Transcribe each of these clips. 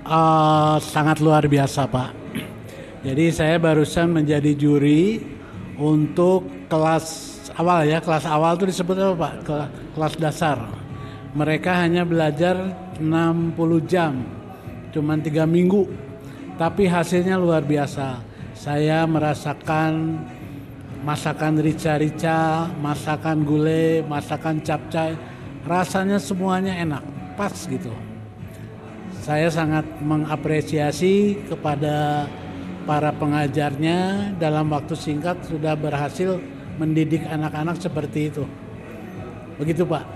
Sangat luar biasa, Pak. Jadi saya barusan menjadi juri untuk kelas awal ya. Kelas awal itu disebut apa, Pak? Kelas dasar. Mereka hanya belajar 60 jam, cuman 3 minggu. Tapi hasilnya luar biasa. Saya merasakan masakan rica-rica, masakan gulai, masakan capcay. Rasanya semuanya enak, pas gitu. Saya sangat mengapresiasi kepada para pengajarnya dalam waktu singkat sudah berhasil mendidik anak-anak seperti itu. Begitu, Pak.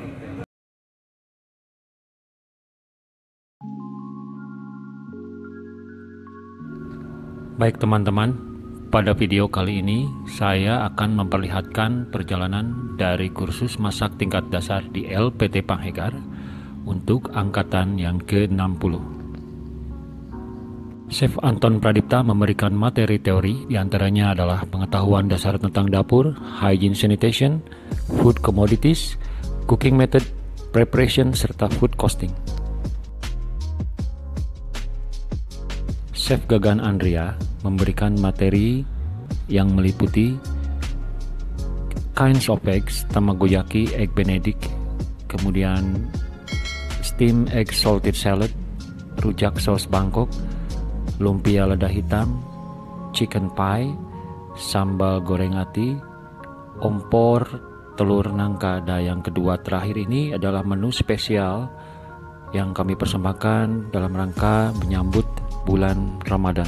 Baik teman-teman, pada video kali ini saya akan memperlihatkan perjalanan dari kursus masak tingkat dasar di LPT Panghegar untuk angkatan yang ke-60. Chef Anton Pradipta memberikan materi teori, diantaranya adalah pengetahuan dasar tentang dapur, hygiene sanitation, food commodities, cooking method, preparation, serta food costing. Chef Gagan Andrea memberikan materi yang meliputi kinds of eggs, tamagoyaki, egg benedict, kemudian steam egg salted salad, rujak saus Bangkok, lumpia lada hitam, chicken pie, sambal goreng ati, ompor, telur nangka. Dan yang kedua terakhir ini adalah menu spesial yang kami persembahkan dalam rangka menyambut bulan Ramadan.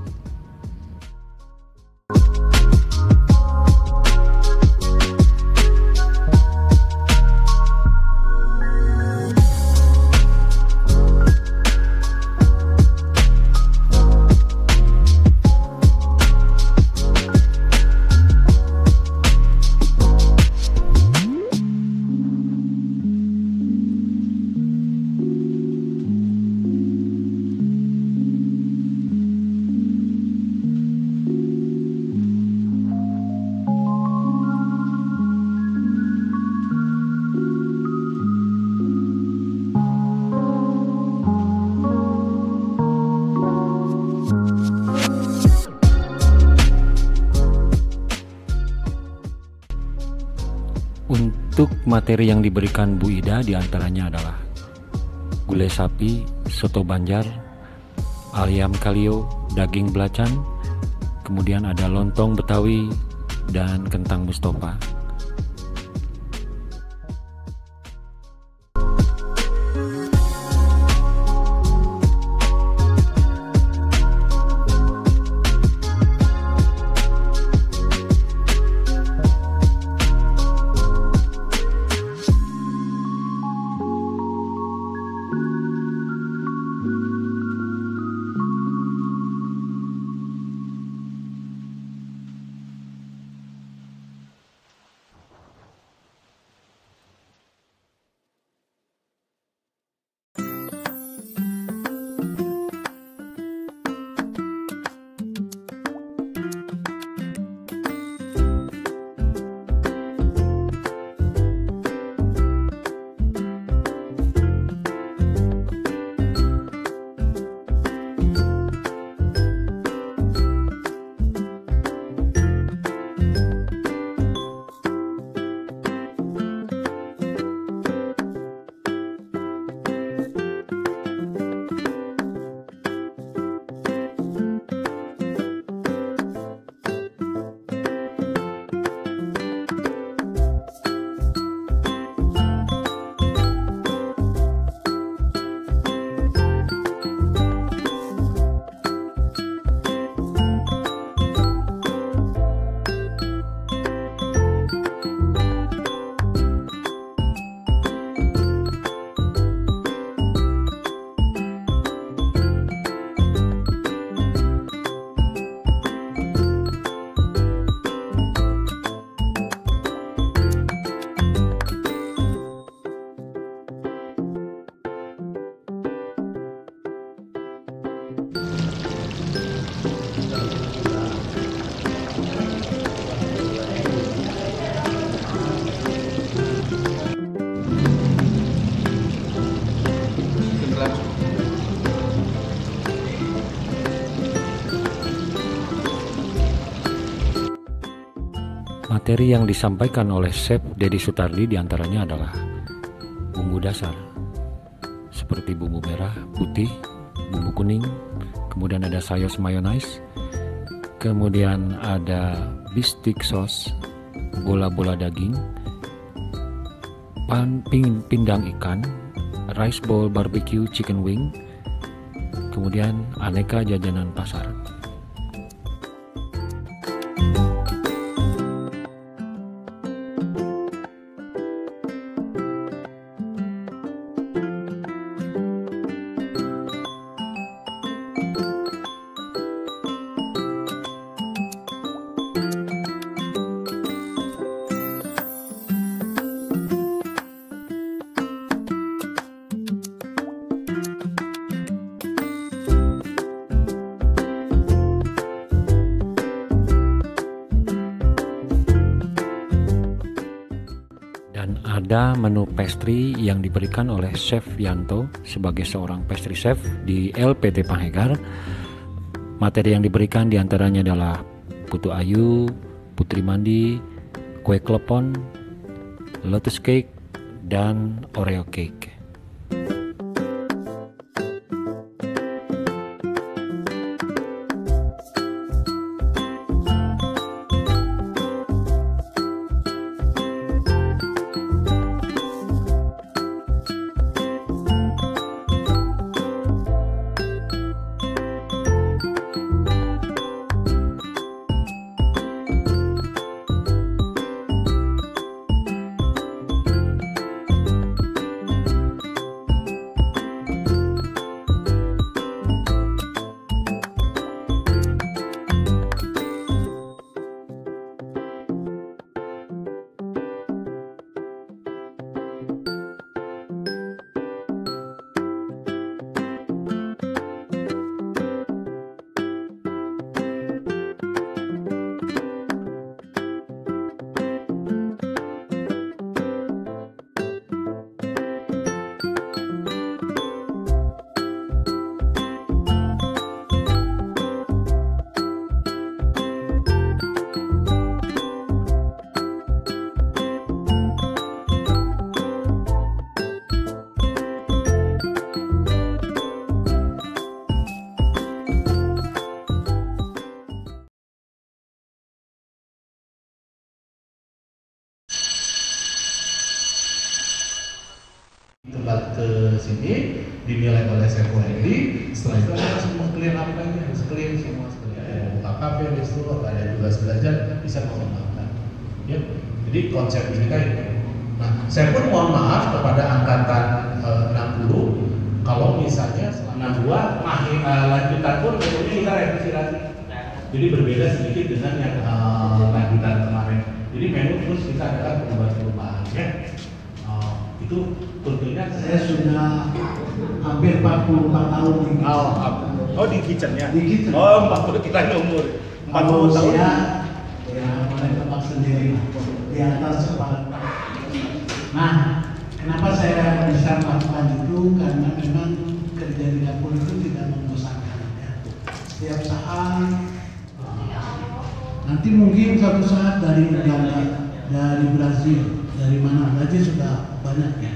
Untuk materi yang diberikan Bu Ida diantaranya adalah gulai sapi, soto Banjar, ayam kalio, daging belacan, kemudian ada lontong Betawi, dan kentang Mustafa. Materi yang disampaikan oleh Chef Dedi Sutardi diantaranya adalah bumbu dasar seperti bumbu merah, putih, bumbu kuning, kemudian ada saus mayonnaise, kemudian ada bistik sauce, bola-bola daging, pindang ikan, rice bowl barbecue chicken wing, kemudian aneka jajanan pasar. Dan ada menu pastry yang diberikan oleh Chef Yanto sebagai seorang pastry chef di LPT Pahegar. Materi yang diberikan diantaranya adalah putu ayu, putri mandi, kue klepon, lotus cake, dan oreo cake. Tempat ke sini dinilai oleh Chef Wendy. Setelah itu ada semua clear up lagi, harus clear semua sekalian. Buka kafe, resto, ada tugas belajar bisa mengembangkan. Ya, jadi konsep ini kan. Nah, saya pun mohon maaf kepada angkatan 60 kalau misalnya 62 lanjutan pun kemudian kita revisi lagi. Jadi berbeda sedikit dengan yang lanjutan kemarin. Jadi menu terus kita adalah perubahan-perubahan ya. Itu tentunya Saya sudah hampir 44 tahun di kitchen. Oh di kitchennya? Di kitchen. Oh 40 kita ini umur 40 tahun. Usia, ya mulai tebak sendiri di atas kepala. Nah, kenapa saya bisa melakukan itu? Karena memang kerja di dapur itu tidak membosankan. Ya. Setiap saat, nanti mungkin suatu saat dari Uganda, dari Brazil, dari mana saja sudah banyak ya.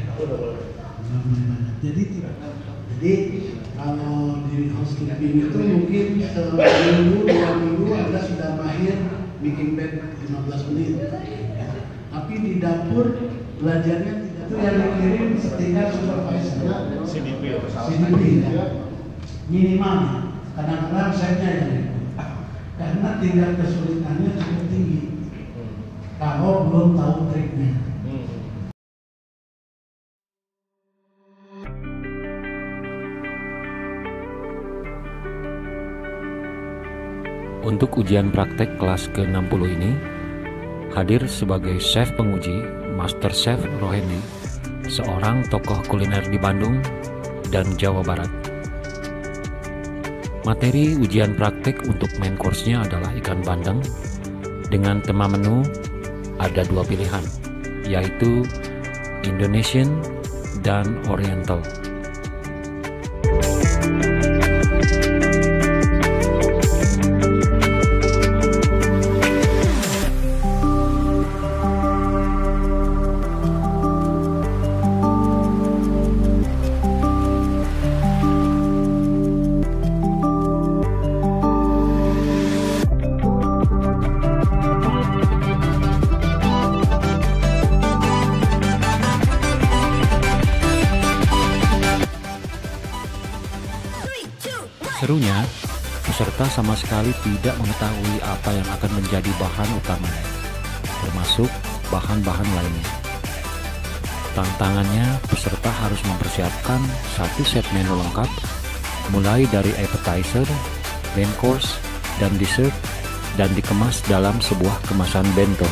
Jadi kalau di housekeeping itu mungkin seminggu, 2 minggu Anda sudah mahir bikin bed 15 menit. Ya. Tapi di dapur belajarnya tidak itu yang dikirim setingkat supervisor CDP ya. Minimal. Kadang-kadang saya yang karena tingkat kesulitannya cukup tinggi. Kalau belum tahu triknya. Untuk ujian praktek kelas ke-60 ini, hadir sebagai chef penguji Master Chef Rohendi, seorang tokoh kuliner di Bandung dan Jawa Barat. Materi ujian praktek untuk main course-nya adalah ikan bandeng. Dengan tema menu ada 2 pilihan, yaitu Indonesian dan Oriental. Serunya, peserta sama sekali tidak mengetahui apa yang akan menjadi bahan utamanya, termasuk bahan-bahan lainnya. Tantangannya, peserta harus mempersiapkan satu set menu lengkap, mulai dari appetizer, main course, dan dessert, dan dikemas dalam sebuah kemasan bento.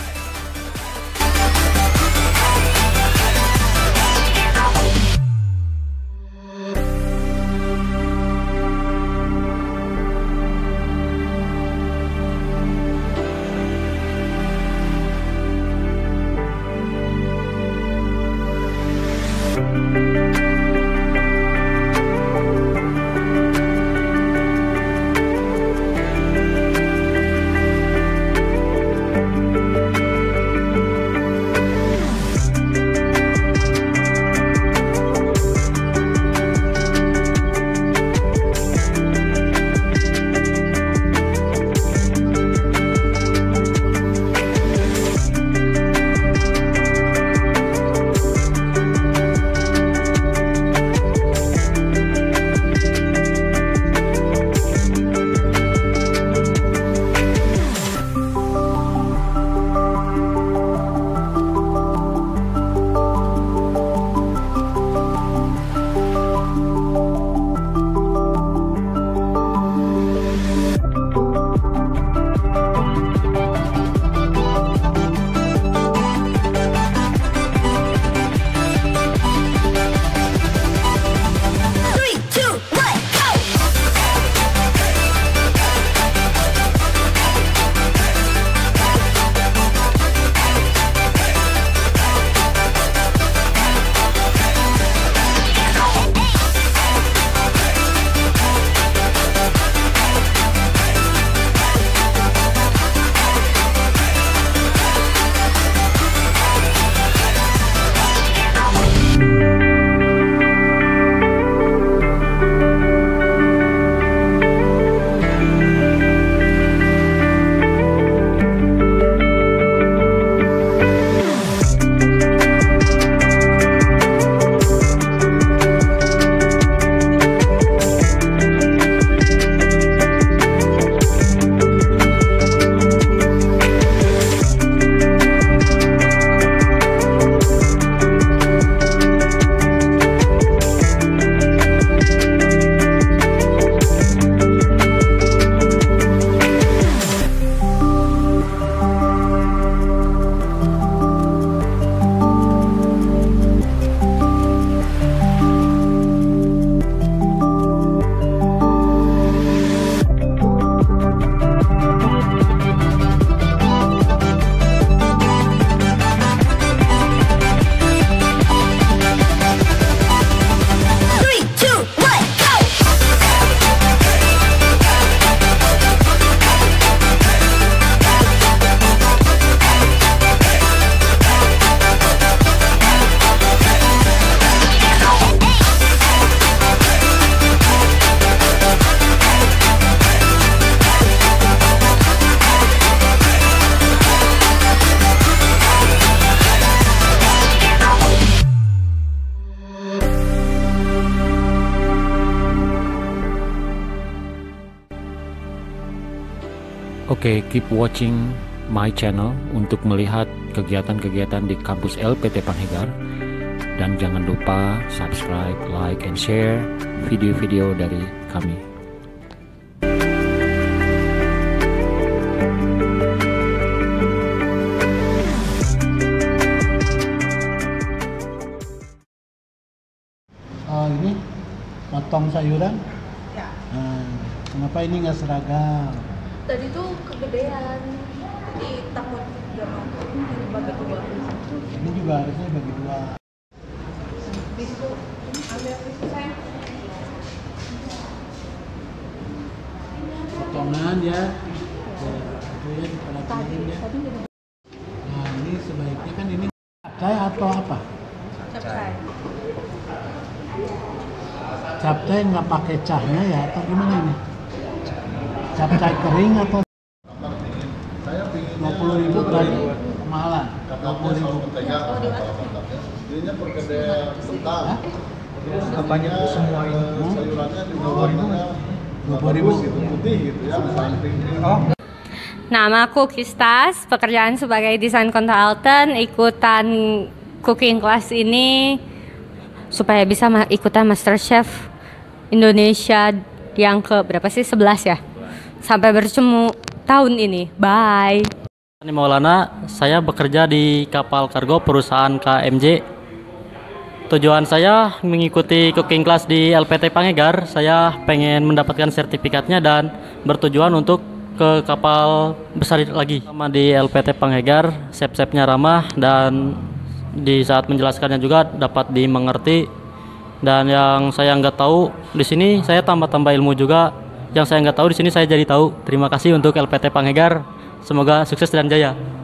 Oke, keep watching my channel untuk melihat kegiatan-kegiatan di kampus LPT Panhegar. Dan jangan lupa subscribe, like, and share video-video dari kami. Oh, ini potong sayuran? Ya. Kenapa ini nggak seragam? Tadi tuh kegedean, jadi takut gak mampu bagi dua. Ini juga harusnya bagi dua. Tisu, ambil tisu sayang. Potongan ya. Itu ya dipelatihin ya. Nah ini sebaiknya kan ini capcay atau apa? Capcay. Capcay nggak pakai cahnya ya atau gimana ini? Capcay kering atau 20.000 berarti kemahalan. 20.000. Jadinya perkedel kentang. Apanya semua ini? Sayurannya juga warnanya bagus gitu, putih gitu ya, samping. Oh. Nama aku Kistas, pekerjaan sebagai desain consultant, ikutan cooking class ini supaya bisa ikutan MasterChef Indonesia yang ke berapa sih? 11 ya. Sampai bertemu tahun ini. Bye. Ini Maulana, saya bekerja di kapal kargo perusahaan KMJ. Tujuan saya mengikuti cooking class di LPT Pangegar. Saya pengen mendapatkan sertifikatnya dan bertujuan untuk ke kapal besar lagi. Sama di LPT Pangegar, chef-chefnya ramah dan di saat menjelaskannya juga dapat dimengerti. Dan yang saya nggak tahu di sini saya tambah-tambah ilmu juga. Yang saya nggak tahu di sini saya jadi tahu. Terima kasih untuk LPT Pangegar. Semoga sukses dan jaya.